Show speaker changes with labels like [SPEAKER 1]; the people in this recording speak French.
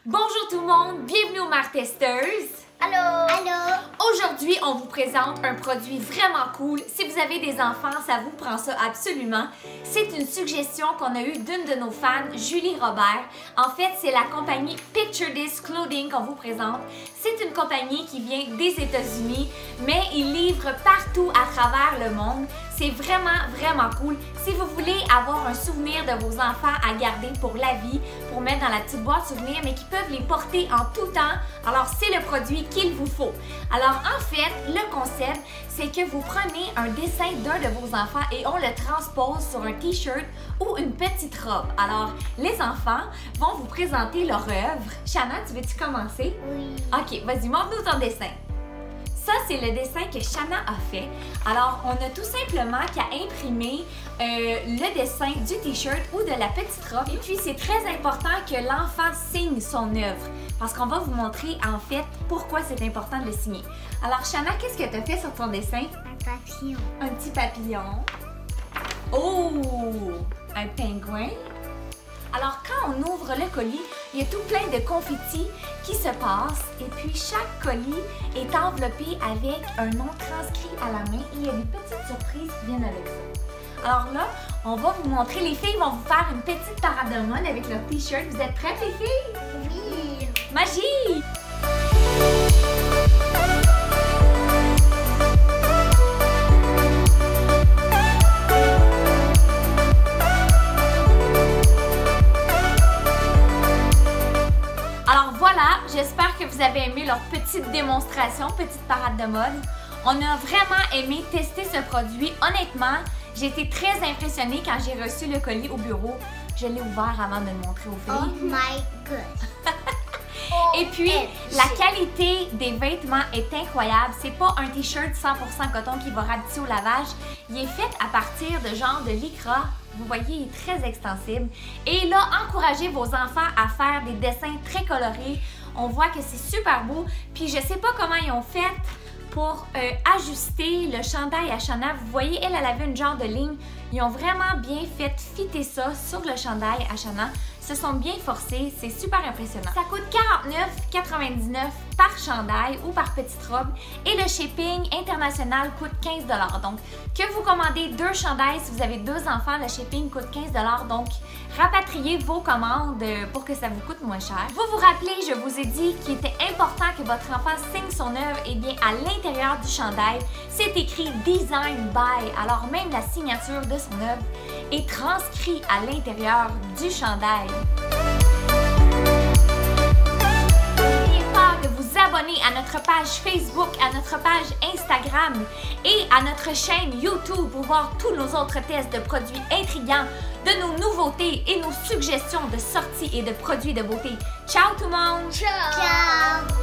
[SPEAKER 1] Bonjour tout le monde, bienvenue aux Mères Testeuses.
[SPEAKER 2] Allô! Allô!
[SPEAKER 1] Aujourd'hui, on vous présente un produit vraiment cool. Si vous avez des enfants, ça vous prend ça absolument. C'est une suggestion qu'on a eue d'une de nos fans, Julie Robert. En fait, c'est la compagnie Picture This Clothing qu'on vous présente. C'est une compagnie qui vient des États-Unis, mais ils livrent partout à travers le monde. C'est vraiment cool. Si vous voulez avoir un souvenir de vos enfants à garder pour la vie, pour mettre dans la petite boîte souvenir, mais qui peuvent les porter en tout temps, alors c'est le produit qu'il vous faut. Alors en fait, le concept, c'est que vous prenez un dessin d'un de vos enfants et on le transpose sur un t-shirt ou une petite robe. Alors, les enfants vont vous présenter leur œuvre. Shanna, tu veux-tu commencer?
[SPEAKER 2] Oui.
[SPEAKER 1] Ok, vas-y, montre-nous ton dessin. Ça, c'est le dessin que Shanna a fait. Alors, on a tout simplement qu'à imprimer le dessin du t-shirt ou de la petite robe. Et puis, c'est très important que l'enfant signe son œuvre parce qu'on va vous montrer, en fait, pourquoi c'est important de le signer. Alors, Shanna, qu'est-ce que tu as fait sur ton dessin?
[SPEAKER 2] Un papillon.
[SPEAKER 1] Un petit papillon. Oh! Un pingouin. Alors, quand on ouvre le colis, il y a tout plein de confettis qui se passent et puis chaque colis est enveloppé avec un nom transcrit à la main et il y a des petites surprises qui viennent avec ça. Alors là, on va vous montrer, les filles vont vous faire une petite parade de mode avec leur t-shirt. Vous êtes prêtes, les filles?
[SPEAKER 2] Oui.
[SPEAKER 1] Magie! Alors voilà, j'espère que vous avez aimé leur petite démonstration, petite parade de mode. On a vraiment aimé tester ce produit. Honnêtement, j'ai été très impressionnée quand j'ai reçu le colis au bureau. Je l'ai ouvert avant de le montrer aux filles.
[SPEAKER 2] Oh my god.
[SPEAKER 1] Et puis, la qualité des vêtements est incroyable. C'est pas un t-shirt 100% coton qui va rapetisser au lavage. Il est fait à partir de genre de lycra. Vous voyez, il est très extensible. Et là, encouragez vos enfants à faire des dessins très colorés. On voit que c'est super beau. Puis je sais pas comment ils ont fait pour ajuster le chandail à Shanna. Vous voyez, elle avait une genre de ligne. Ils ont vraiment bien fait fitter ça sur le chandail à Shanna. Se sont bien forcés, c'est super impressionnant. Ça coûte 49,99 par chandail ou par petite robe et le shipping international coûte 15 $. Donc, que vous commandez 2 chandails, si vous avez 2 enfants, le shipping coûte 15 $. Donc, rapatriez vos commandes pour que ça vous coûte moins cher. Vous vous rappelez, je vous ai dit qu'il était important que votre enfant signe son œuvre. Et bien, à l'intérieur du chandail, c'est écrit Design by. Alors, même la signature de son œuvre est transcrite à l'intérieur du chandail. N'oubliez pas de vous abonner à notre page Facebook, à notre page Instagram et à notre chaîne YouTube pour voir tous nos autres tests de produits intrigants, de nos nouveautés et nos suggestions de sorties et de produits de beauté. Ciao tout le monde!
[SPEAKER 2] Ciao!